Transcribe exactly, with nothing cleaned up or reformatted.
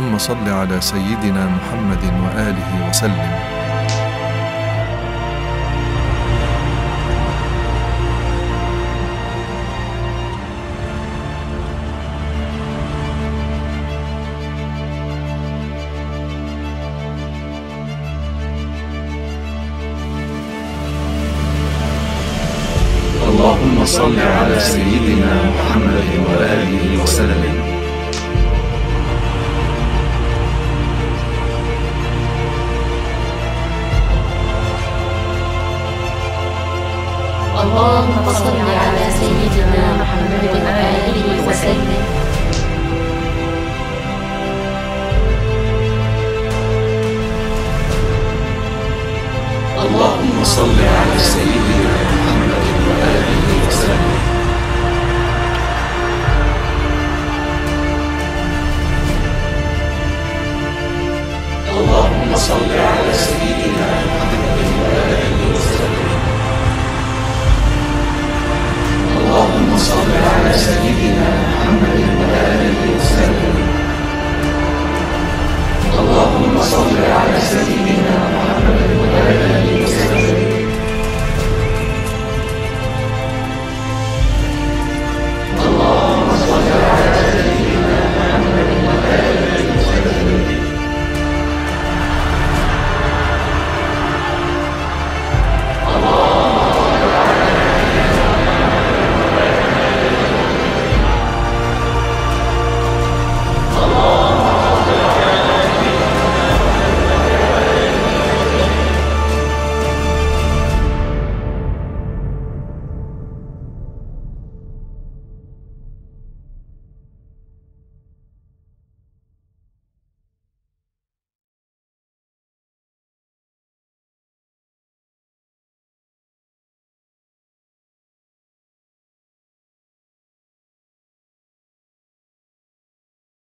اللهم صل على سيدنا محمد وآله وسلم. اللهم صل على سيدنا محمد وآله وسلم. اللهم صل على سيدنا محمد وآله وسلم. اللهم صل على سيدنا محمد وآله وسلم. اللهم صل على سيدنا محمد وآله وسلم. اللهم صل على سيدنا محمد وآله وسلم. اللهم صل على